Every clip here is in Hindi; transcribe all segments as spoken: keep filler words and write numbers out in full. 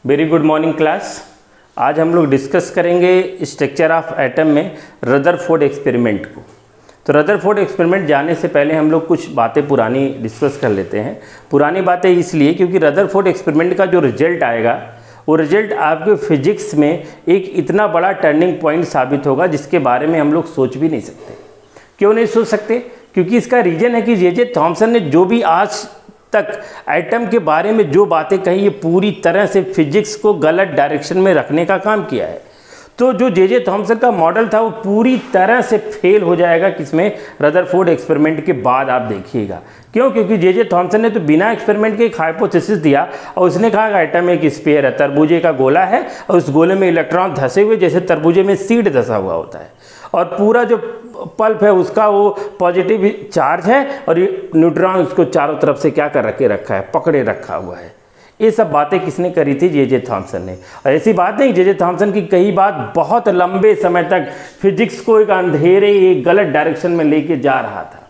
Very good morning class. आज हम लोग डिस्कस करेंगे स्ट्रक्चर ऑफ एटम में रदरफोर्ड एक्सपेरिमेंट को। तो रदरफोर्ड एक्सपेरिमेंट जाने से पहले हम लोग कुछ बातें पुरानी डिस्कस कर लेते हैं। पुरानी बातें इसलिए क्योंकि रदरफोर्ड एक्सपेरिमेंट का जो रिजल्ट आएगा वो रिजल्ट आपके फिजिक्स में एक इतना बड़ा टर्निंग पॉइंट साबित होगा जिसके बारे में हम लोग सोच भी नहीं सकते। क्यों नहीं सोच सकते? क्योंकि इसका रीज़न है कि जे जे थॉमसन ने जो भी आज तक एटम के बारे में जो बातें कही ये पूरी तरह से फिजिक्स को गलत डायरेक्शन में रखने का काम किया है। तो जो जे जे थॉमसन का मॉडल था वो पूरी तरह से फेल हो जाएगा किसमें? रदरफोर्ड एक्सपेरिमेंट के बाद आप देखिएगा। क्यों? क्योंकि जे जे थॉमसन ने तो बिना एक्सपेरिमेंट के एक हाइपोथेसिस दिया और उसने कहा कि एटम एक स्फीयर है, तरबूजे का गोला है और उस गोले में इलेक्ट्रॉन धसे हुए जैसे तरबूजे में सीड धसा हुआ होता है और पूरा जो पल्प है उसका वो पॉजिटिव चार्ज है और ये न्यूट्रॉन उसको चारों तरफ से क्या कर रखे रखा है, पकड़े रखा हुआ है। ये सब बातें किसने करी थी? जे जे थॉमसन ने। और ऐसी बात नहीं, जे जे थॉमसन की कई बात बहुत लंबे समय तक फिजिक्स को एक अंधेरे एक गलत डायरेक्शन में लेके जा रहा था,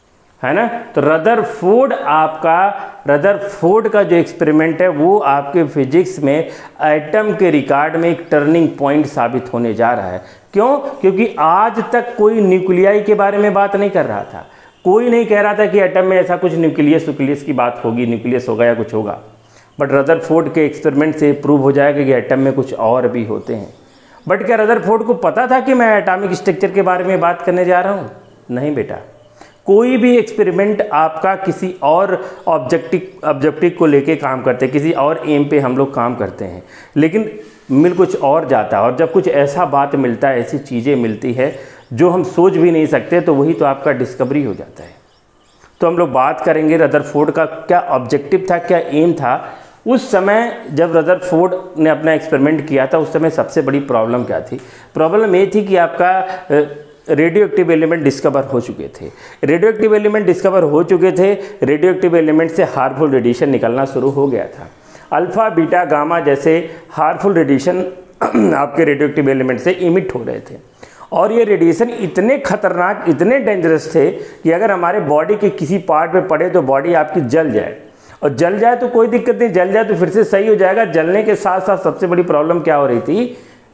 है ना। तो रदरफोर्ड आपका रदरफोर्ड का जो एक्सपेरिमेंट है वो आपके फिजिक्स में एटम के रिकॉर्ड में एक टर्निंग पॉइंट साबित होने जा रहा है। क्यों? क्योंकि आज तक कोई न्यूक्लियाई के बारे में बात नहीं कर रहा था। कोई नहीं कह रहा था कि एटम में ऐसा कुछ न्यूक्लियस न्यूक्लियस की बात होगी, न्यूक्लियस होगा या कुछ होगा। बट रदरफोर्ड के एक्सपेरिमेंट से प्रूव हो जाएगा कि एटम में कुछ और भी होते हैं। बट क्या रदरफोर्ड को पता था कि मैं एटॉमिक स्ट्रक्चर के बारे में बात करने जा रहा हूँ? नहीं बेटा। कोई भी एक्सपेरिमेंट आपका किसी और ऑब्जेक्टिव ऑब्जेक्टिव को लेके काम करते हैं, किसी और एम पे हम लोग काम करते हैं, लेकिन मिल कुछ और जाता है। और जब कुछ ऐसा बात मिलता है, ऐसी चीज़ें मिलती है जो हम सोच भी नहीं सकते, तो वही तो आपका डिस्कवरी हो जाता है। तो हम लोग बात करेंगे रदरफोर्ड का क्या ऑब्जेक्टिव था, क्या एम था। उस समय जब रदरफोर्ड ने अपना एक्सपेरिमेंट किया था उस समय सबसे बड़ी प्रॉब्लम क्या थी? प्रॉब्लम ये थी कि आपका रेडियो एक्टिव एलिमेंट डिस्कवर हो चुके थे। रेडियो एक्टिव एलिमेंट डिस्कवर हो चुके थे रेडियो एक्टिव एलिमेंट से हार्मफुल रेडिएशन निकलना शुरू हो गया था। अल्फ़ा बीटा गामा जैसे हार्मफुल रेडिएशन आपके रेडियो एक्टिव एलिमेंट से इमिट हो रहे थे और ये रेडिएशन इतने खतरनाक, इतने डेंजरस थे कि अगर हमारे बॉडी के किसी पार्ट पे पड़े तो बॉडी आपकी जल जाए, और जल जाए तो कोई दिक्कत नहीं, जल जाए तो फिर से सही हो जाएगा। जलने के साथ साथ सबसे बड़ी प्रॉब्लम क्या हो रही थी?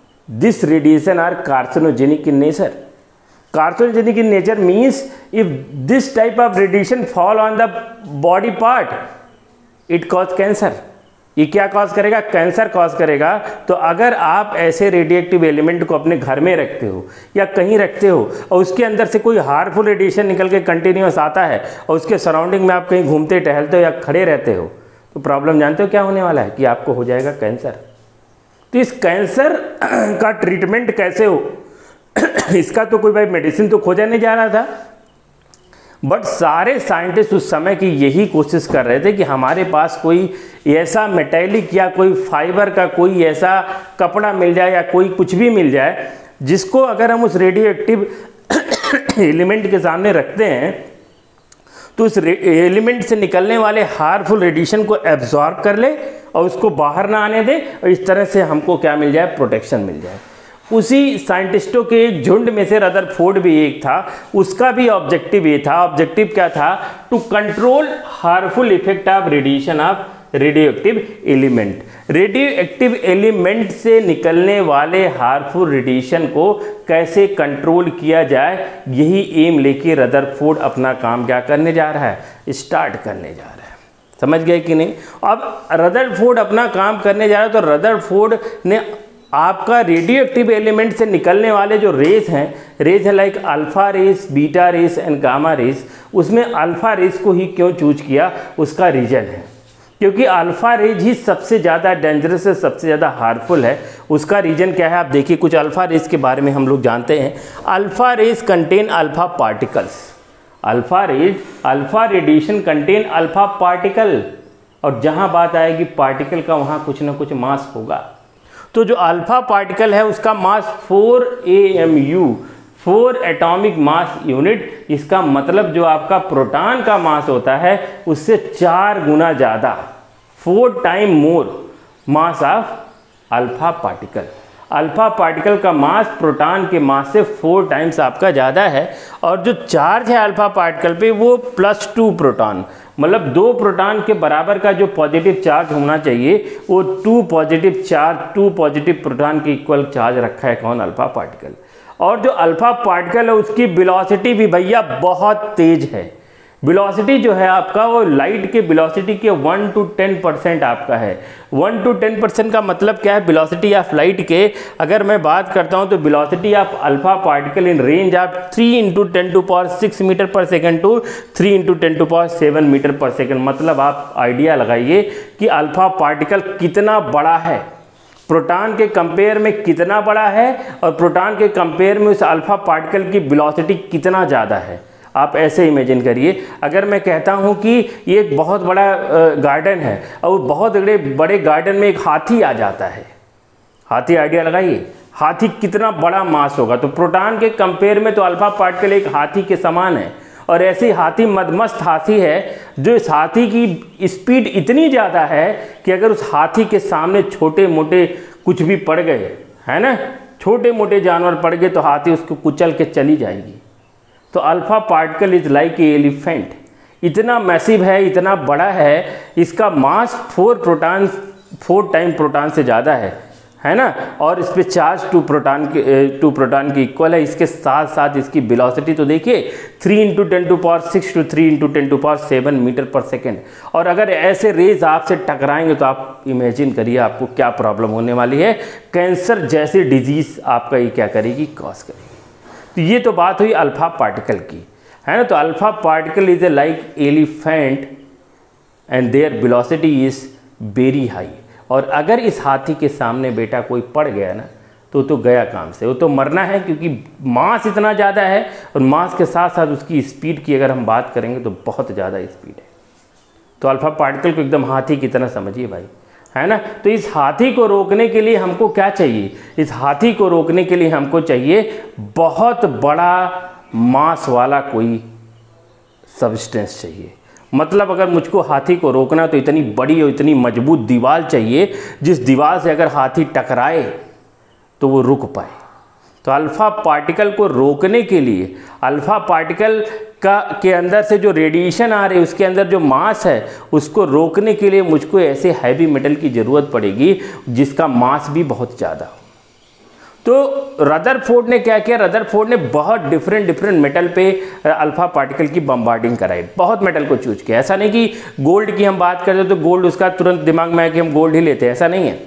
This radiation are carcinogenic in nature. Carcinogenic in nature means if this type of radiation fall on the body part it cause cancer. ये क्या कॉज करेगा? कैंसर कॉज करेगा। तो अगर आप ऐसे रेडिएक्टिव एलिमेंट को अपने घर में रखते हो या कहीं रखते हो और उसके अंदर से कोई हार्मफुल रेडिएशन निकल के कंटिन्यूस आता है और उसके सराउंडिंग में आप कहीं घूमते टहलते हो या खड़े रहते हो, तो प्रॉब्लम जानते हो क्या होने वाला है? कि आपको हो जाएगा कैंसर। तो इस कैंसर का ट्रीटमेंट कैसे हो इसका तो कोई भाई मेडिसिन तो खोजा नहीं जा रहा था। बट सारे साइंटिस्ट उस समय की यही कोशिश कर रहे थे कि हमारे पास कोई ऐसा मेटेलिक या कोई फाइबर का कोई ऐसा कपड़ा मिल जाए या कोई कुछ भी मिल जाए जिसको अगर हम उस रेडियो एक्टिव एलिमेंट के सामने रखते हैं तो उस एलिमेंट से निकलने वाले हार्मफुल रेडिएशन को एब्जॉर्ब कर ले और उसको बाहर ना आने दे, और इस तरह से हमको क्या मिल जाए? प्रोटेक्शन मिल जाए। उसी साइंटिस्टों के एक झुंड में से रदरफोर्ड भी एक था। उसका भी ऑब्जेक्टिव ये था। ऑब्जेक्टिव क्या था? To control harmful effect of radiation of radioactive element. Radioactive element से निकलने वाले हार्मफुल रेडिएशन को कैसे कंट्रोल किया जाए, यही एम लेके रदरफोर्ड अपना काम क्या करने जा रहा है? स्टार्ट करने जा रहा है। समझ गए कि नहीं? अब रदरफोर्ड अपना काम करने जा रहा है तो रदरफोर्ड ने आपका रेडियो एक्टिव एलिमेंट से निकलने वाले जो रेस हैं, रेस है like alpha rays, beta rays and gamma rays, उसमें अल्फ़ा रेस को ही क्यों चूज किया? उसका रीज़न है क्योंकि अल्फ़ा रेज ही सबसे ज़्यादा डेंजरस है, सबसे ज़्यादा हार्मफुल है। उसका रीज़न क्या है? आप देखिए, कुछ अल्फ़ा रेस के बारे में हम लोग जानते हैं। Alpha rays contain alpha particles. Alpha rays alpha radiation contain alpha particle, और जहाँ बात आएगी पार्टिकल का वहाँ कुछ ना कुछ मास होगा। तो जो अल्फा पार्टिकल है उसका mass four A M U, four atomic mass unit. इसका मतलब जो आपका प्रोटॉन का मास होता है उससे चार गुना ज़्यादा, four time more mass of alpha particle. Alpha particle का मास प्रोटॉन के मास से फोर टाइम्स आपका ज़्यादा है, और जो चार्ज है अल्फा पार्टिकल पे वो प्लस टू प्रोटॉन, मतलब दो प्रोटॉन के बराबर का जो पॉजिटिव चार्ज होना चाहिए वो two positive charge two positive proton के इक्वल चार्ज रखा है कौन? Alpha particle. और जो अल्फा पार्टिकल है उसकी वेलोसिटी भी भैया बहुत तेज है। वेलोसिटी जो है आपका वो लाइट के वेलोसिटी के वन टू टेन परसेंट आपका है। वन टू टेन परसेंट का मतलब क्या है? वेलोसिटी ऑफ लाइट के अगर मैं बात करता हूं तो velocity of alpha particle in range of three into ten to power six meter per second to three into ten to power seven metre per second. मतलब आप आइडिया लगाइए कि अल्फा पार्टिकल कितना बड़ा है, प्रोटॉन के कंपेयर में कितना बड़ा है, और प्रोटॉन के कंपेयर में उस अल्फा पार्टिकल की वेलोसिटी कितना ज़्यादा है। आप ऐसे इमेजिन करिए, अगर मैं कहता हूं कि ये एक बहुत बड़ा गार्डन है और बहुत बड़े बड़े गार्डन में एक हाथी आ जाता है, हाथी आइडिया लगाइए, हाथी कितना बड़ा मास होगा। तो प्रोटॉन के कंपेयर में तो अल्फा पार्टिकल एक हाथी के समान है, और ऐसी हाथी मदमस्त हाथी है जो इस हाथी की स्पीड इतनी ज़्यादा है कि अगर उस हाथी के सामने छोटे मोटे कुछ भी पड़ गए, है ना, छोटे मोटे जानवर पड़ गए तो हाथी उसको कुचल के चली जाएगी। तो alpha particle is like a elephant, इतना मैसिव है, इतना बड़ा है, इसका mass four proton four time proton से ज़्यादा है, है ना, और इस पे चार्ज टू प्रोटॉन के टू प्रोटॉन के इक्वल है। इसके साथ साथ इसकी वेलोसिटी तो देखिए three into ten to power six to three into ten to power seven metre per second. और अगर ऐसे रेज आपसे टकराएंगे तो आप इमेजिन करिए आपको क्या प्रॉब्लम होने वाली है। कैंसर जैसी डिजीज आपका ये क्या करेगी? कॉज करेगी। तो ये तो बात हुई अल्फा पार्टिकल की, है ना। तो alpha particle is a like elephant and their velocity is very high. और अगर इस हाथी के सामने बेटा कोई पड़ गया ना तो तो गया काम से, वो तो मरना है, क्योंकि मास इतना ज़्यादा है, और मास के साथ साथ उसकी स्पीड की अगर हम बात करेंगे तो बहुत ज़्यादा स्पीड है। तो अल्फा पार्टिकल को एकदम हाथी की तरह समझिए भाई, है ना। तो इस हाथी को रोकने के लिए हमको क्या चाहिए? इस हाथी को रोकने के लिए हमको चाहिए बहुत बड़ा मास वाला कोई सब्सटेंस चाहिए। मतलब अगर मुझको हाथी को रोकना तो इतनी बड़ी और इतनी मजबूत दीवार चाहिए जिस दीवार से अगर हाथी टकराए तो वो रुक पाए। तो अल्फा पार्टिकल को रोकने के लिए, अल्फा पार्टिकल का के अंदर से जो रेडिएशन आ रही है उसके अंदर जो मास है उसको रोकने के लिए मुझको ऐसे हैवी मेटल की ज़रूरत पड़ेगी जिसका मास भी बहुत ज़्यादा हो। तो रदरफोर्ड ने क्या किया? रदरफोर्ड ने बहुत डिफरेंट डिफरेंट मेटल पे अल्फा पार्टिकल की बम्बार्डिंग कराई, बहुत मेटल को चूज किया। ऐसा नहीं कि गोल्ड की हम बात करते तो गोल्ड उसका तुरंत दिमाग में आया कि हम गोल्ड ही लेते हैं, ऐसा नहीं है।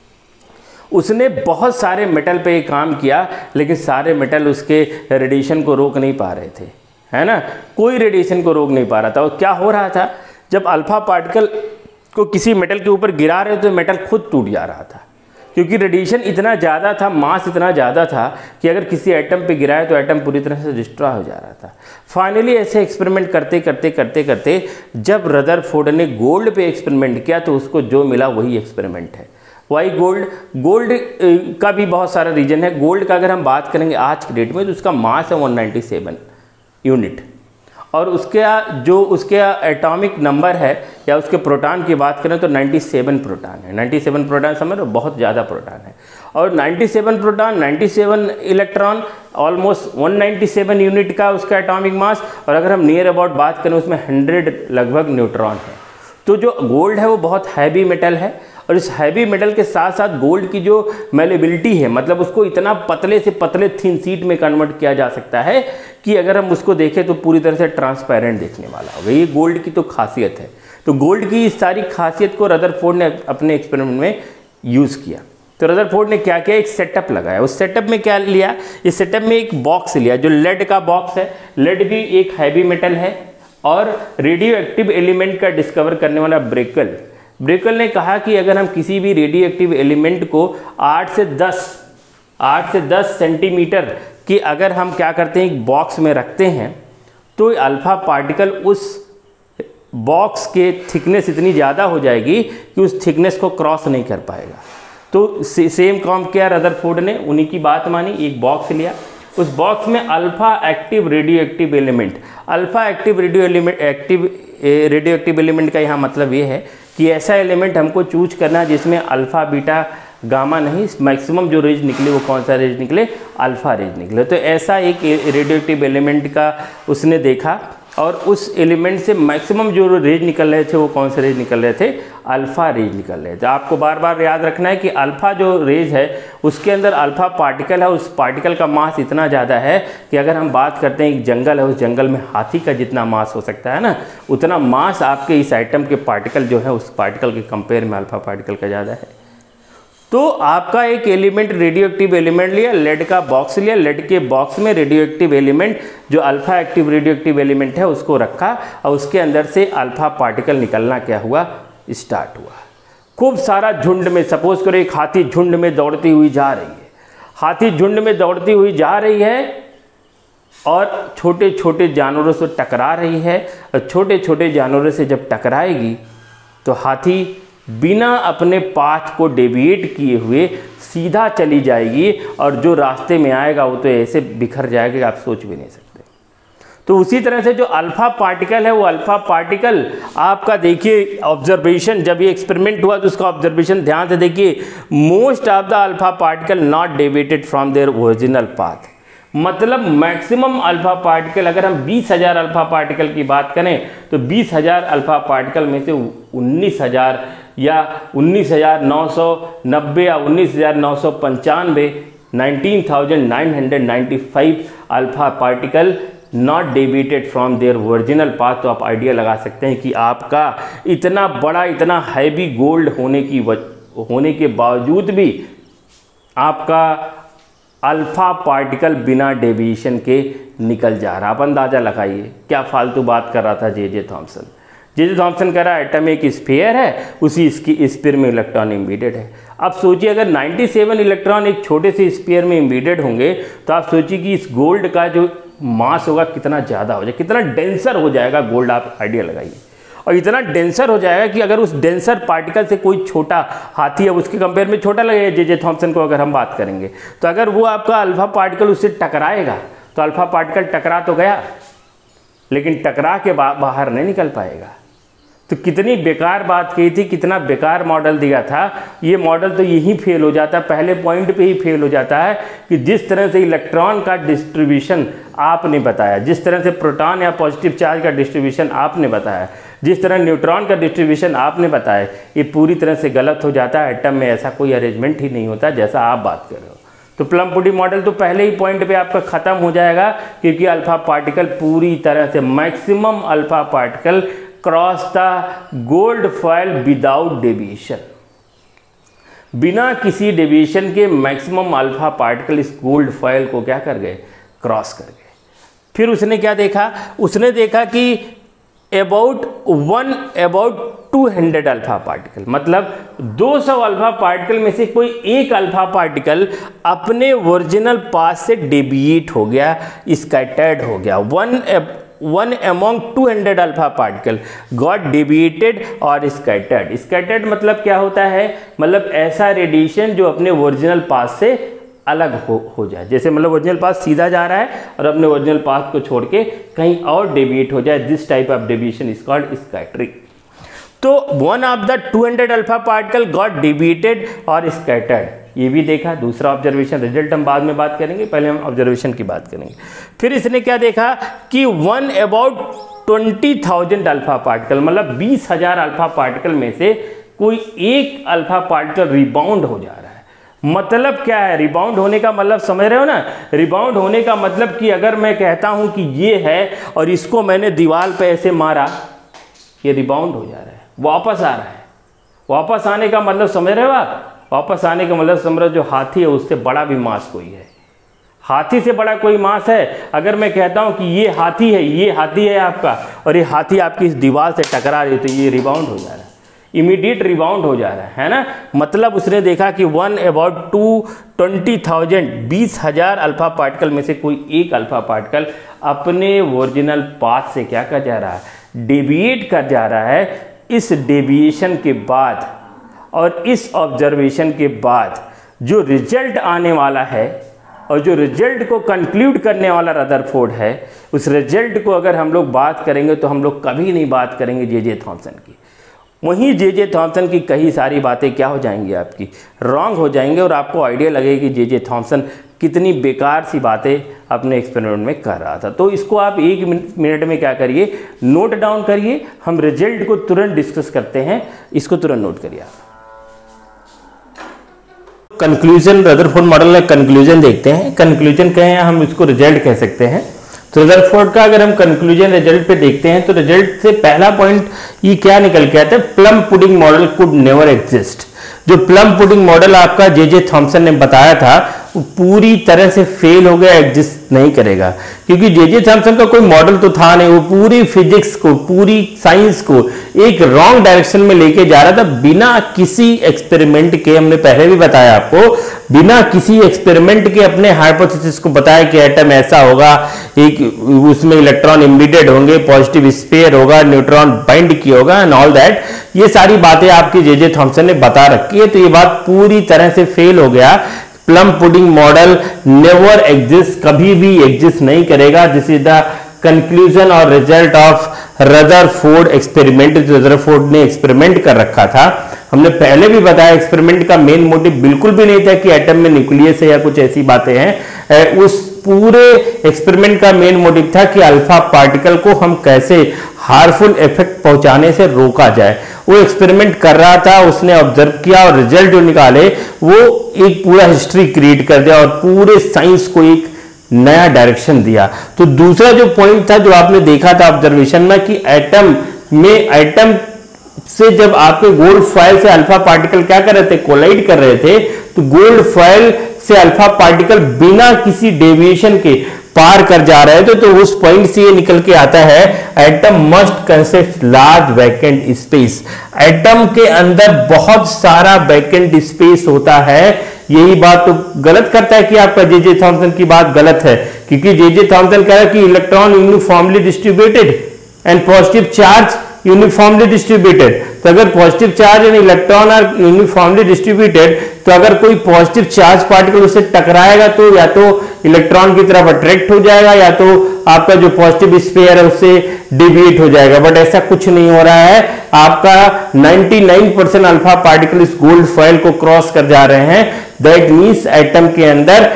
उसने बहुत सारे मेटल पे काम किया, लेकिन सारे मेटल उसके रेडिएशन को रोक नहीं पा रहे थे, है ना। कोई रेडिएशन को रोक नहीं पा रहा था। और क्या हो रहा था? जब अल्फा पार्टिकल को किसी मेटल के ऊपर गिरा रहे तो मेटल खुद टूट जा रहा था, क्योंकि रेडिएशन इतना ज़्यादा था, मास इतना ज़्यादा था कि अगर किसी एटम पे गिराए तो एटम पूरी तरह से डिस्ट्रॉय हो जा रहा था। फाइनली ऐसे एक्सपेरिमेंट करते करते करते करते जब रदरफोर्ड ने गोल्ड पे एक्सपेरिमेंट किया तो उसको जो मिला वही एक्सपेरिमेंट है। Y gold? गोल्ड का भी बहुत सारा रीजन है। गोल्ड का अगर हम बात करेंगे आज के डेट में तो उसका मास है वन नाइन्टी सेवन यूनिट, और उसके जो उसके एटॉमिक नंबर है या उसके प्रोटॉन की बात करें तो सत्तानवे प्रोटॉन है। सत्तानवे प्रोटॉन समझ लो, बहुत ज़्यादा प्रोटॉन है। और सत्तानवे प्रोटॉन, सत्तानवे इलेक्ट्रॉन, ऑलमोस्ट एक सौ सत्तानवे यूनिट का उसका एटॉमिक मास। और अगर हम नियर अबाउट बात करें उसमें सौ लगभग न्यूट्रॉन है। तो जो गोल्ड है वो बहुत हैवी मेटल है, और इस हैवी मेटल के साथ साथ गोल्ड की जो मेलेबिलिटी है, मतलब उसको इतना पतले से पतले थिन शीट में कन्वर्ट किया जा सकता है कि अगर हम उसको देखें तो पूरी तरह से ट्रांसपेरेंट दिखने वाला होगा। ये गोल्ड की तो खासियत है। तो गोल्ड की इस सारी खासियत को रदरफोर्ड ने अपने एक्सपेरिमेंट में यूज़ किया। तो रदरफोर्ड ने क्या किया? एक सेटअप लगाया। उस सेटअप में क्या लिया? इस सेटअप में एक बॉक्स लिया जो लेड का बॉक्स है। लेड भी एक हैवी मेटल है, और रेडियो एक्टिव एलिमेंट का डिस्कवर करने वाला ब्रेकल ब्रेकल ने कहा कि अगर हम किसी भी रेडियो एक्टिव एलिमेंट को आठ से दस सेंटीमीटर की अगर हम क्या करते हैं एक बॉक्स में रखते हैं तो अल्फा पार्टिकल उस बॉक्स के थिकनेस इतनी ज़्यादा हो जाएगी कि उस थिकनेस को क्रॉस नहीं कर पाएगा। तो से, सेम काम किया रदरफोर्ड ने, उन्हीं की बात मानी, एक बॉक्स लिया। उस बॉक्स में alpha active radioactive element alpha active radio element active radioactive element का यहाँ मतलब ये है कि ऐसा एलिमेंट हमको चूज करना है जिसमें अल्फा बीटा गामा नहीं, मैक्सिमम जो रेज निकले वो कौन सा रेज निकले? अल्फा रेज निकले। तो ऐसा एक रेडियो एक्टिव एलिमेंट का उसने देखा और उस एलिमेंट से मैक्सिमम जो रेज निकल रहे थे वो कौन से रेज निकल रहे थे, अल्फ़ा रेज निकल रहे थे। आपको बार बार याद रखना है कि अल्फ़ा जो रेज है उसके अंदर अल्फ़ा पार्टिकल है, उस पार्टिकल का मास इतना ज़्यादा है कि अगर हम बात करते हैं एक जंगल है, उस जंगल में हाथी का जितना मास हो सकता है ना, उतना मास आपके इस आइटम के पार्टिकल जो है उस पार्टिकल के कंपेयर में अल्फ़ा पार्टिकल का ज़्यादा है। तो आपका एक एलिमेंट रेडियो एक्टिव एलिमेंट लिया, लेड का बॉक्स लिया, लेड के बॉक्स में रेडियो एक्टिव एलिमेंट जो alpha active radioactive element है उसको रखा और उसके अंदर से अल्फा पार्टिकल निकलना क्या हुआ, स्टार्ट हुआ। खूब सारा झुंड में, सपोज करो एक हाथी झुंड में दौड़ती हुई जा रही है, हाथी झुंड में दौड़ती हुई जा रही है और छोटे छोटे जानवरों से टकरा रही है, और छोटे छोटे जानवरों से जब टकराएगी तो हाथी बिना अपने पाथ को डेविएट किए हुए सीधा चली जाएगी और जो रास्ते में आएगा वो तो ऐसे बिखर जाएगा कि आप सोच भी नहीं सकते। तो उसी तरह से जो अल्फ़ा पार्टिकल है वो अल्फ़ा पार्टिकल आपका देखिए ऑब्जर्वेशन, जब ये एक्सपेरिमेंट हुआ तो उसका ऑब्जर्वेशन ध्यान से देखिए, most of the alpha particle not deviated from their original path. मतलब मैक्सिमम अल्फ़ा पार्टिकल, अगर हम बीस हज़ार अल्फ़ा पार्टिकल की बात करें तो बीस हज़ार अल्फ़ा पार्टिकल में से उन्नीस हज़ार या उन्नीस हज़ार नौ सौ नब्बे या उन्नीस हज़ार नौ सौ पंचानवे nineteen thousand nine hundred ninety five alpha particle not deviated from their original path. तो आप आइडिया लगा सकते हैं कि आपका इतना बड़ा, इतना हैवी गोल्ड होने की होने के बावजूद भी आपका अल्फ़ा पार्टिकल बिना डेविएशन के निकल जा रहा। आप अंदाज़ा लगाइए क्या फालतू बात कर रहा था जे जे थॉमसन। जे जे थॉमसन कह रहा है एटम एक स्फीयर है, उसी इसकी स्फीयर में इलेक्ट्रॉन इम्बीडेड है। अब सोचिए अगर सत्तानवे इलेक्ट्रॉन एक छोटे से स्फीयर में इम्बीडेड होंगे तो आप सोचिए कि इस गोल्ड का जो मास होगा कितना ज़्यादा हो जाए, कितना डेंसर हो जाएगा गोल्ड। आप आइडिया लगाइए, और इतना डेंसर हो जाएगा कि अगर उस डेंसर पार्टिकल से कोई छोटा हाथी है उसके कंपेयर में छोटा लगेगा जे जे थॉमसन को अगर हम बात करेंगे, तो अगर वो आपका अल्फ़ा पार्टिकल उससे टकराएगा तो अल्फ़ा पार्टिकल टकरा तो गया लेकिन टकरा के बा, बाहर नहीं निकल पाएगा। तो कितनी बेकार बात कही थी, कितना बेकार मॉडल दिया था। ये मॉडल तो यहीं फेल हो जाता है, पहले पॉइंट पे ही फेल हो जाता है कि जिस तरह से इलेक्ट्रॉन का डिस्ट्रीब्यूशन आपने बताया, जिस तरह से प्रोटॉन या पॉजिटिव चार्ज का डिस्ट्रीब्यूशन आपने बताया, जिस तरह न्यूट्रॉन का डिस्ट्रीब्यूशन आपने बताया, ये पूरी तरह से गलत हो जाता है। एटम में ऐसा कोई अरेंजमेंट ही नहीं होता जैसा आप बात कर रहे हो। तो प्लम पुडिंग मॉडल तो पहले ही पॉइंट पे आपका ख़त्म हो जाएगा, क्योंकि अल्फ़ा पार्टिकल पूरी तरह से maximum alpha particle cross the gold foil without deviation, बिना किसी डेविएशन के मैक्सिमम अल्फा पार्टिकल इस गोल्ड फॉयल को क्या कर गए, क्रॉस कर गए। फिर उसने क्या देखा, उसने देखा कि about one about two hundred alpha particle, मतलब दो सौ अल्फा पार्टिकल में से कोई एक अल्फा पार्टिकल अपने ओरिजिनल पाथ से डेविएट हो गया, स्कैटर्ड हो गया। One one among two hundred alpha particle got deviated और स्कैटर्ड। स्कैटर्ड मतलब क्या होता है, मतलब ऐसा रेडिएशन जो अपने ओरिजिनल पाथ से अलग हो हो जाए। जैसे मतलब ओरिजिनल पाथ सीधा जा रहा है और अपने ओरिजिनल पाथ को छोड़ के कहीं और डेविएट हो जाए, this type of deviation is called scattering. तो one of the two hundred alpha particle got deviated और स्कैटर्ड, ये भी देखा। दूसरा ऑब्जर्वेशन, रिजल्ट हम बाद में बात करेंगे, पहले हम ऑब्जर्वेशन की बात करेंगे। फिर इसने क्या देखा कि one about twenty thousand alpha particle, मतलब बीस हजार अल्फा पार्टिकल में से कोई एक अल्फा पार्टिकल रिबाउंड हो जा रहा है। मतलब क्या है रिबाउंड होने का मतलब, समझ रहे हो ना? रिबाउंड होने का मतलब कि अगर मैं कहता हूं कि ये है और इसको मैंने दीवार पे ऐसे मारा, ये रिबाउंड हो जा रहा है, वापस आ रहा है। वापस आने का मतलब समझ रहे हो आप? वापस आने का मतलब समझो जो हाथी है उससे बड़ा भी मास कोई है, हाथी से बड़ा कोई मास है। अगर मैं कहता हूं कि ये हाथी है, ये हाथी है आपका, और ये हाथी आपकी इस दीवार से टकरा रही, तो ये रिबाउंड हो जा रहा है, इमीडिएट रिबाउंड हो जा रहा है, है ना? मतलब उसने देखा कि one about two twenty thousand बीस हजार अल्फा पार्टिकल में से कोई एक अल्फा पार्टिकल अपने ओरिजिनल पाथ से क्या कर जा रहा है, डेविएट कर जा रहा है। इस डेविएशन के बाद और इस ऑब्जर्वेशन के बाद जो रिजल्ट आने वाला है और जो रिजल्ट को कंक्लूड करने वाला रदरफोर्ड है, उस रिजल्ट को अगर हम लोग बात करेंगे तो हम लोग कभी नहीं बात करेंगे जे जे थॉमसन की। वहीं जे जे थॉमसन की कई सारी बातें क्या हो जाएंगी, आपकी रॉन्ग हो जाएंगे, और आपको आइडिया लगेगा कि जे जे थॉमसन कितनी बेकार सी बातें अपने एक्सपेरिमेंट में कर रहा था। तो इसको आप एक मिनट में क्या करिए, नोट डाउन करिए, हम रिजल्ट को तुरंत डिस्कस करते हैं, इसको तुरंत नोट करिए आप। कंक्लूजन, रदरफोर्ड मॉडल में कंक्लूजन देखते हैं। कंक्लूजन कहें हम इसको रिजल्ट कह सकते हैं। तो रदरफोर्ड का अगर हम कंक्लूजन रिजल्ट पे देखते हैं तो रिजल्ट से पहला पॉइंट ये क्या निकल के आता है, plum pudding model could never exist. जो प्लम पुडिंग मॉडल आपका जे जे थॉमसन ने बताया था वो पूरी तरह से फेल हो गया, एग्जिस्ट नहीं करेगा, क्योंकि जे जे थॉमसन का कोई मॉडल तो था नहीं। वो पूरी फिजिक्स को, पूरी साइंस को एक रॉन्ग डायरेक्शन में लेके जा रहा था बिना किसी एक्सपेरिमेंट के। हमने पहले भी बताया आपको, बिना किसी एक्सपेरिमेंट के अपने हाइपोथेसिस को बताया कि एटम ऐसा होगा, एक उसमें इलेक्ट्रॉन इम्बिडेड होंगे, पॉजिटिव स्पेयर होगा, न्यूट्रॉन बाइंड किया होगा एंड ऑल दैट। ये सारी बातें आपकी जे जे थॉमसन ने बता रखी है। तो ये बात पूरी तरह से फेल हो गया। Plum pudding model never exist, कभी भी एग्जिस्ट नहीं करेगा। दिस इज द कंक्लूजन और रिजल्ट ऑफ रदरफोर्ड एक्सपेरिमेंट। जो रदरफोर्ड ने एक्सपेरिमेंट कर रखा था, हमने पहले भी बताया एक्सपेरिमेंट का मेन मोटिव बिल्कुल भी नहीं था कि एटम में न्यूक्लियस है या कुछ ऐसी बातें हैं। उस पूरे एक्सपेरिमेंट का मेन मोटिव था कि अल्फा पार्टिकल को हम कैसे हार्मफुल इफेक्ट पहुंचाने से रोका जाए। वो एक्सपेरिमेंट कर रहा था, उसने ऑब्जर्व किया और रिजल्ट जो निकाले वो एक पूरा हिस्ट्री क्रिएट कर दिया और पूरे साइंस को एक नया डायरेक्शन दिया। तो दूसरा जो पॉइंट था जो आपने देखा था ऑब्जर्वेशन में कि एटम में, एटम से जब आपके गोल्ड फॉयल से अल्फा पार्टिकल क्या कर रहे थे, कोलाइड कर रहे थे, तो गोल्ड फॉयल से अल्फा पार्टिकल बिना किसी डेविएशन के पार कर जा रहे थे। तो उस पॉइंट से ये निकल के आता है atom must consist large vacant space. Atom के अंदर बहुत सारा वैकेंट स्पेस होता है। यही बात तो गलत करता है कि आपका जे जे थॉमसन की बात गलत है, क्योंकि जे जे थॉमसन कह रहा है कि electron uniformly distributed and positive charge uniformly distributed. तो अगर positive charge and electron are uniformly distributed, तो अगर कोई पॉजिटिव चार्ज पार्टिकल उससे टकराएगा तो या तो इलेक्ट्रॉन की तरफ अट्रैक्ट हो जाएगा या तो आपका जो पॉजिटिव स्फीयर है उससे डिविएट हो जाएगा। बट ऐसा कुछ नहीं हो रहा है। आपका निन्यानवे परसेंट अल्फा पार्टिकल इस गोल्ड फॉयल को क्रॉस कर जा रहे हैं। दैट मींस एटम के अंदर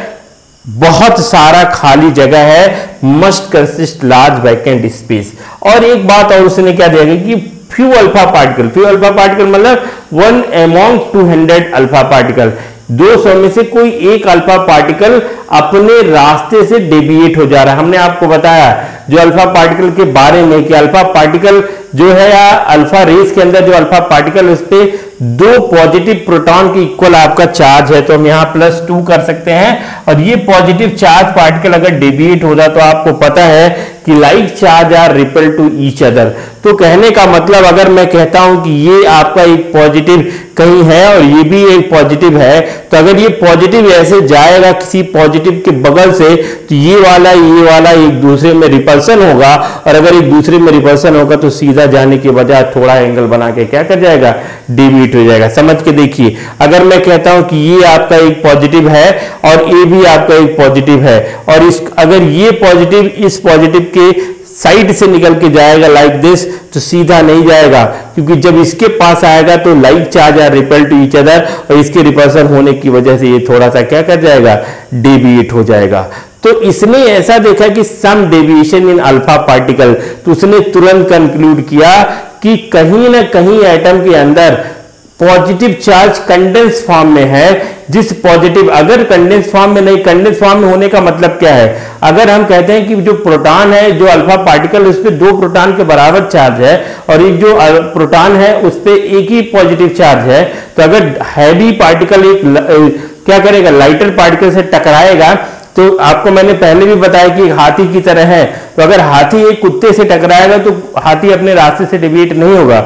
बहुत सारा खाली जगह है, must consist large vacant space. और एक बात और उसने क्या दिया कि few alpha particle, few alpha particle मतलब one among two hundred alpha particle, दो सौ में से कोई एक अल्फा पार्टिकल अपने रास्ते से डेविएट हो जा रहा है। हमने आपको बताया जो अल्फा पार्टिकल के बारे में कि अल्फा पार्टिकल जो है या अल्फा रेस के अंदर जो अल्फा पार्टिकल उस पे दो पॉजिटिव प्रोटॉन के इक्वल आपका चार्ज है, तो हम यहां प्लस टू कर सकते हैं। और ये पॉजिटिव चार्ज पार्टिकल अगर डेविएट होगा तो आपको पता है कि like charge are repel to each other. तो कहने का मतलब अगर मैं कहता हूं कि ये आपका एक पॉजिटिव कहीं है और ये भी एक पॉजिटिव है, तो अगर ये पॉजिटिव ऐसे जाएगा किसी पॉजिटिव के बगल से, तो ये वाला ये वाला एक दूसरे में रिपल्सन होगा। और अगर एक दूसरे में रिपल्सन होगा तो सीधा जाने के बजाय थोड़ा एंगल बना के क्या कर जाएगा, डेविएट हो जाएगा। समझ के देखिए, अगर मैं कहता हूं कि ये आपका एक पॉजिटिव है और ये भी आपका एक पॉजिटिव है, और इस अगर ये पॉजिटिव इस पॉजिटिव के साइड से निकल के जाएगा लाइक दिस, तो सीधा नहीं जाएगा, क्योंकि जब इसके पास आएगा तो like charge are repel to each other, और इसके रिपल्सन होने की वजह से ये थोड़ा सा क्या कर जाएगा, डेविएट हो जाएगा। तो इसने ऐसा देखा कि some deviation in alpha particle, तो उसने तुरंत कंक्लूड किया कि कहीं ना कहीं एटम के अंदर पॉजिटिव चार्ज कंडेंस फॉर्म में है। जिस पॉजिटिव अगर कंडेंस फॉर्म में नहीं, कंडेंस फॉर्म में होने का मतलब क्या है, अगर हम कहते हैं कि जो प्रोटॉन है, जो अल्फा पार्टिकल उस पर दो प्रोटॉन के बराबर चार्ज है और एक जो प्रोटॉन है उस पर एक ही पॉजिटिव चार्ज है, तो अगर हैवी पार्टिकल एक क्या करेगा, लाइटर पार्टिकल से टकराएगा, तो आपको मैंने पहले भी बताया कि हाथी की तरह है। तो अगर हाथी एक कुत्ते से टकराएगा तो हाथी अपने रास्ते से डेविएट नहीं होगा।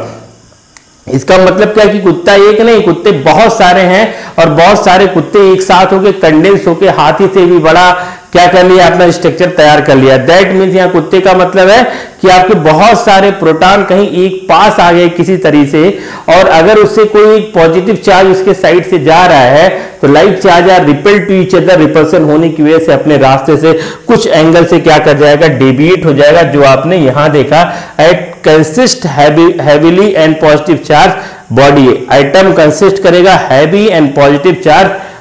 इसका मतलब क्या कि कुत्ता एक नहीं, कुत्ते बहुत सारे हैं और बहुत सारे कुत्ते एक साथ होके कंडेंस होके हाथी से भी बड़ा क्या कर लिया, अपना स्ट्रक्चर तैयार कर लिया। दैट मीन्स यहाँ कुत्ते का मतलब है कि आपके बहुत सारे प्रोटॉन कहीं एक पास आ गए किसी तरीके से, और अगर उससे कोई पॉजिटिव चार्ज उसके साइड से जा रहा है तो like charge are repel to each other, repulsion होने की वजह से अपने रास्ते से कुछ एंगल से क्या कर जाएगा, डेविएट हो जाएगा। जो आपने यहां देखा, at consist heavily and positive charge body, atom consist करेगा heavy and positive charge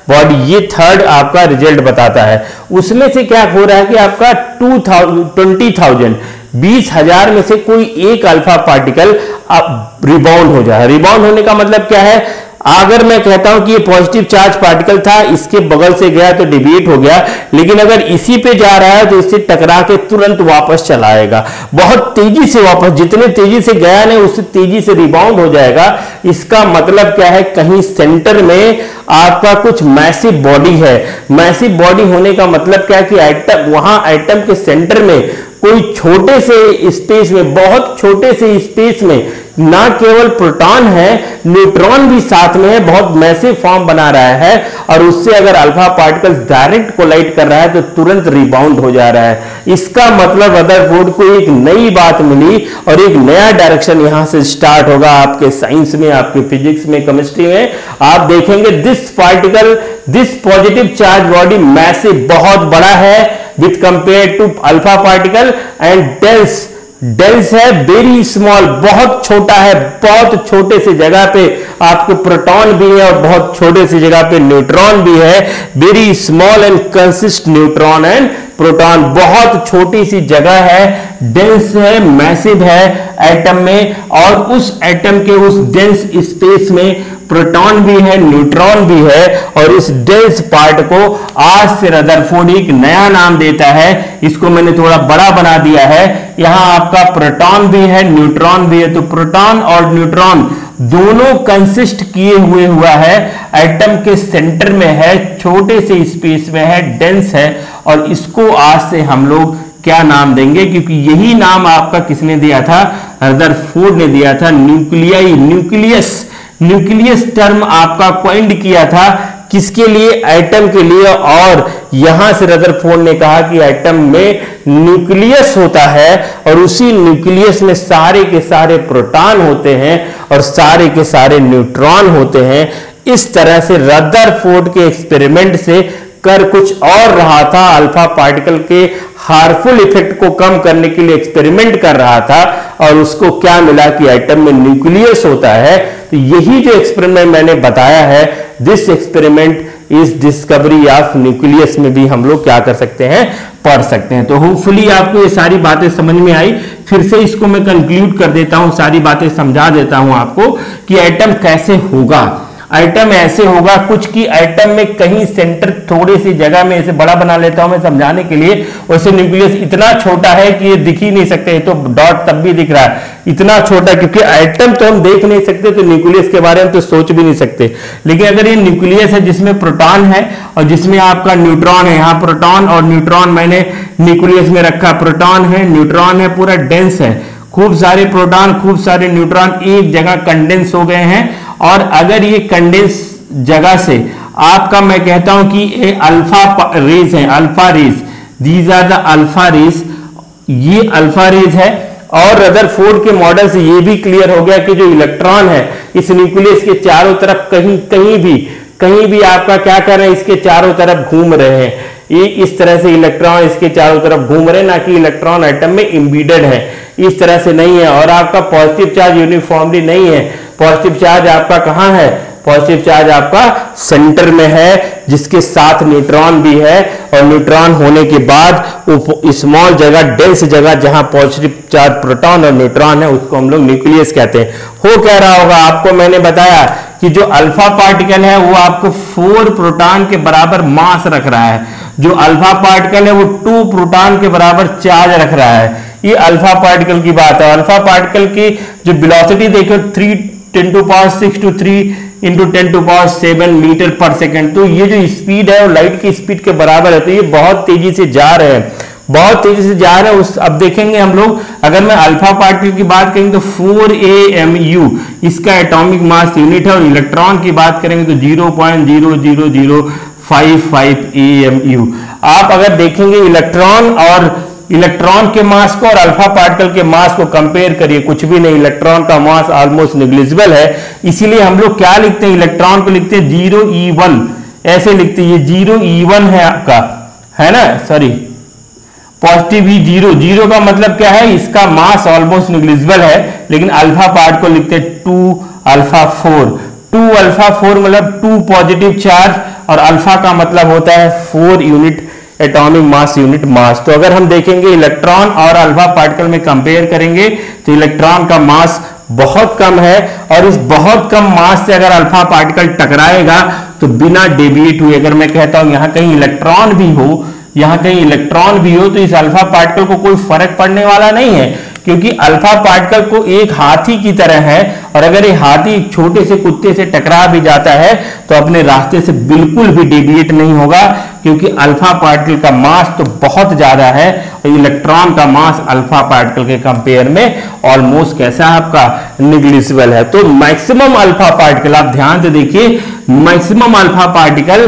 body, ये थर्ड आपका रिजल्ट बताता है। उसमें से क्या हो रहा है कि आपका टू थाउजेंड ट्वेंटी थाउजेंड बीस हजार में से कोई एक अल्फा पार्टिकल अब रिबाउंड हो जाए। रिबाउंड होने का मतलब क्या है, अगर मैं कहता हूं कि ये पॉजिटिव चार्ज पार्टिकल था, इसके बगल से गया तो डिविएट हो गया, लेकिन अगर इसी पे जा रहा है तो इससे टकरा के तुरंत वापस चला आएगा, बहुत तेजी से वापस, जितने तेजी से गया नहीं उससे तेजी से रिबाउंड हो जाएगा। इसका मतलब क्या है, कहीं सेंटर में आपका कुछ मैसिव बॉडी है। मैसिव बॉडी होने का मतलब क्या है कि एटम, वहां एटम के सेंटर में कोई छोटे से स्पेस में, बहुत छोटे से स्पेस में ना केवल प्रोटॉन है, न्यूट्रॉन भी साथ में है, बहुत मैसिव फॉर्म बना रहा है, और उससे अगर अल्फा पार्टिकल डायरेक्ट कोलाइड कर रहा है तो तुरंत रिबाउंड हो जा रहा है। इसका मतलब रदरफोर्ड को एक नई बात मिली और एक नया डायरेक्शन यहां से स्टार्ट होगा आपके साइंस में, आपके फिजिक्स में, केमिस्ट्री में। आप देखेंगे this particle, this positive charge body massive, बहुत बड़ा है with compare to alpha particle, and dense, dense है, वेरी स्मॉल, बहुत छोटा है, बहुत छोटे से जगह पे आपके प्रोटॉन भी है और बहुत छोटे से जगह पे न्यूट्रॉन भी है। Very small and consist neutron and proton, बहुत छोटी सी जगह है, डेंस है, मैसिव है एटम में, और उस एटम के उस डेंस स्पेस में प्रोटॉन भी है, न्यूट्रॉन भी है, और इस डेंस पार्ट को आज से रदरफोर्ड एक नया नाम देता है। इसको मैंने थोड़ा बड़ा बना दिया है, यहां आपका प्रोटॉन भी है, न्यूट्रॉन भी है, तो प्रोटॉन और न्यूट्रॉन दोनों कंसिस्ट किए हुए हुआ है, एटम के सेंटर में है, छोटे से स्पेस में है, डेंस है, और इसको आज से हम लोग क्या नाम देंगे, क्योंकि यही नाम आपका किसने दिया था, रदरफोर्ड ने दिया था, न्यूक्लियाई, न्यूक्लियस, न्यूक्लियस टर्म आपका कॉइंड किया था, किसके लिए, एटम के लिए। और यहां से रदरफोर्ड ने कहा कि एटम में न्यूक्लियस होता है और उसी न्यूक्लियस में सारे के सारे प्रोटॉन होते हैं और सारे के सारे न्यूट्रॉन होते हैं। इस तरह से रदरफोर्ड के एक्सपेरिमेंट से कर कुछ और रहा था, अल्फा पार्टिकल के हार्मफुल इफेक्ट को कम करने के लिए एक्सपेरिमेंट कर रहा था, और उसको क्या मिला कि एटम में न्यूक्लियस होता है। तो यही जो एक्सपेरिमेंट मैंने बताया है, this experiment is discovery of nucleus, में भी हम लोग क्या कर सकते हैं, पढ़ सकते हैं। तो होपफुली आपको ये सारी बातें समझ में आई। फिर से इसको मैं कंक्लूड कर देता हूं, सारी बातें समझा देता हूं आपको कि एटम कैसे होगा। आइटम ऐसे होगा कुछ कि आइटम में कहीं सेंटर थोड़ी सी जगह में इसे बड़ा बना लेता हूं मैं समझाने के लिए। वैसे न्यूक्लियस इतना छोटा है कि ये दिख ही नहीं सकते, तो डॉट तब भी दिख रहा है, इतना छोटा, क्योंकि आइटम तो हम देख नहीं सकते, तो न्यूक्लियस के बारे में तो सोच भी नहीं सकते। लेकिन अगर ये न्यूक्लियस है जिसमें प्रोटॉन है और जिसमें आपका न्यूट्रॉन है, यहाँ प्रोटॉन और न्यूट्रॉन मैंने न्यूक्लियस में रखा, प्रोटॉन है, न्यूट्रॉन है, पूरा डेंस है, खूब सारे प्रोटॉन, खूब सारे न्यूट्रॉन एक जगह कंडेंस हो गए हैं। और अगर ये कंडेंस जगह से आपका, मैं कहता हूं कि ये अल्फा रेज है, alpha rays, these are the alpha rays, ये अल्फा रेज है। और रदरफोर्ड के मॉडल से ये भी क्लियर हो गया कि जो इलेक्ट्रॉन है इस न्यूक्लियस के चारों तरफ कहीं कहीं भी कहीं भी आपका क्या कर रहे हैं, इसके चारों तरफ घूम रहे हैं। ये इस तरह से इलेक्ट्रॉन इसके चारों तरफ घूम रहे हैं, ना कि इलेक्ट्रॉन एटम में इम्बीडेड है, इस तरह से नहीं है। और आपका पॉजिटिव चार्ज यूनिफॉर्मली नहीं है, पॉजिटिव चार्ज आपका कहां है, पॉजिटिव चार्ज आपका सेंटर में है, जिसके साथ न्यूट्रॉन भी है। और न्यूट्रॉन होने के बाद स्मॉल जगह, डेंस जगह जहां पॉजिटिव चार्ज प्रोटॉन और न्यूट्रॉन है, उसको हम लोग न्यूक्लियस कहते हैं। हो क्या रहा होगा, आपको मैंने बताया कि जो अल्फा पार्टिकल है वो आपको फोर प्रोटॉन के बराबर मास रख रहा है, जो अल्फा पार्टिकल है वो टू प्रोटॉन के बराबर चार्ज रख रहा है। ये अल्फा पार्टिकल की बात है। अल्फा पार्टिकल की जो वेलोसिटी देखो three ten to power six to three into ten to power seven metre per second, तो ये जो स्पीड है वो लाइट की स्पीड के बराबर है। तो ये बहुत तेजी से जा रहे हैं, बहुत तेजी से जा रहे हैं। उस अब देखेंगे हम लोग, अगर मैं अल्फा पार्टिकल की बात करेंगे तो फोर ए एम यू इसका एटॉमिक मास यूनिट है, और इलेक्ट्रॉन की बात करेंगे तो zero point zero zero zero five five A M U. आप अगर देखेंगे इलेक्ट्रॉन और इलेक्ट्रॉन के मास को और अल्फा पार्टिकल के मास को कंपेयर करिए, कुछ भी नहीं, इलेक्ट्रॉन का मास ऑलमोस्ट निग्लिजिबल है। इसीलिए हम लोग क्या लिखते हैं, इलेक्ट्रॉन को लिखते हैं जीरो ई वन, ऐसे लिखते हैं, ये जीरो ई वन है आपका, है ना, sorry positive E zero, zero का मतलब क्या है, इसका मास ऑलमोस्ट निग्लिजिबल है। लेकिन अल्फा पार्ट को लिखते हैं two alpha four, two alpha four मतलब टू पॉजिटिव चार्ज और अल्फा का मतलब होता है four unit atomic mass unit mass. तो अगर हम देखेंगे इलेक्ट्रॉन और अल्फा पार्टिकल में कंपेयर करेंगे तो इलेक्ट्रॉन का मास बहुत कम है, और इस बहुत कम मास से अगर अल्फा पार्टिकल टकराएगा तो बिना डेविएट हुए, अगर मैं कहता हूं यहां कहीं इलेक्ट्रॉन भी हो, यहां कहीं इलेक्ट्रॉन भी हो, तो इस अल्फा पार्टिकल को कोई फर्क पड़ने वाला नहीं है, क्योंकि अल्फा पार्टिकल को एक हाथी की तरह है, और अगर ये हाथी एक छोटे से कुत्ते से टकरा भी जाता है तो अपने रास्ते से बिल्कुल भी डेविएट नहीं होगा, क्योंकि अल्फा पार्टिकल का मास तो बहुत ज्यादा है और इलेक्ट्रॉन का मास अल्फा पार्टिकल के कंपेयर में ऑलमोस्ट कैसा है आपका निग्लिजिबल है। तो मैक्सिमम अल्फा पार्टिकल, आप ध्यान से देखिए, maximum alpha particle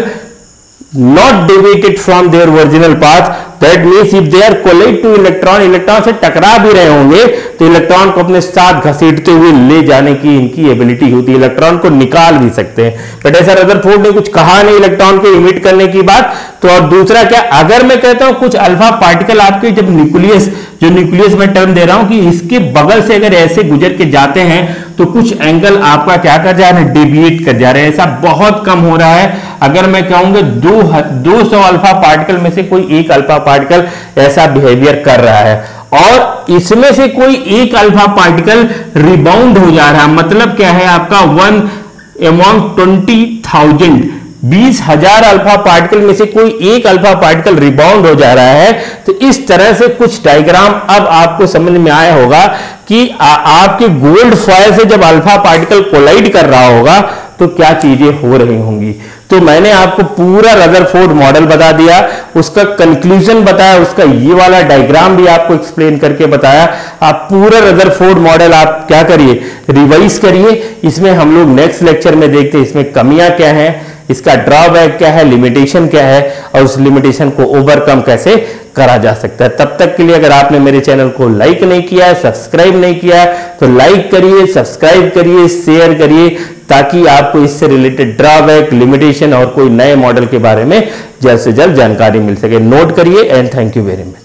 not deviated from their original path, that means if they are collide to electron, electron से टकरा भी रहे होंगे तो इलेक्ट्रॉन को अपने साथ घसीटते हुए ले जाने की इनकी एबिलिटी होती है, इलेक्ट्रॉन को निकाल भी सकते हैं। बट ऐसा रदरफोर्ड ने कुछ कहा नहीं इलेक्ट्रॉन को इमिट करने की बात। तो और दूसरा क्या, अगर मैं कहता हूं कुछ अल्फा पार्टिकल आपके जब न्यूक्लियस, जो न्यूक्लियस में टर्म दे रहा हूं कि इसके बगल से अगर ऐसे गुजर के जाते हैं तो कुछ एंगल आपका क्या कर जा रहे हैं, डेविएट कर जा रहे हैं, ऐसा बहुत कम हो रहा है। अगर मैं कहूंगा दो दो सौ अल्फा पार्टिकल में से कोई एक अल्फा पार्टिकल ऐसा बिहेवियर कर रहा है, और इसमें से कोई एक अल्फा पार्टिकल रिबाउंड हो जा रहा है, मतलब क्या है आपका वन अमॉन्ग ट्वेंटी थाउजेंड, बीस हजार अल्फा पार्टिकल में से कोई एक अल्फा पार्टिकल रिबाउंड हो जा रहा है। तो इस तरह से कुछ डायग्राम अब आपको समझ में आया होगा कि आ, आपके गोल्ड फॉयल से जब अल्फा पार्टिकल कोलाइड कर रहा होगा तो क्या चीजें हो रही होंगी। तो मैंने आपको पूरा रदरफोर्ड मॉडल बता दिया, उसका कंक्लूजन बताया, उसका ये वाला डायग्राम भी आपको एक्सप्लेन करके बताया। आप पूरा रदरफोर्ड मॉडल आप क्या करिए, रिवाइज करिए। इसमें हम लोग नेक्स्ट लेक्चर में देखते हैं इसमें कमियां क्या है, इसका ड्रॉबैक क्या है, लिमिटेशन क्या है, और उस लिमिटेशन को ओवरकम कैसे करा जा सकता है। तब तक के लिए अगर आपने मेरे चैनल को लाइक नहीं किया है, सब्सक्राइब नहीं किया है, तो लाइक करिए, सब्सक्राइब करिए, शेयर करिए, ताकि आपको इससे रिलेटेड ड्रॉबैक, लिमिटेशन और कोई नए मॉडल के बारे में जल्द से जल्द जानकारी मिल सके। नोट करिए and thank you very much.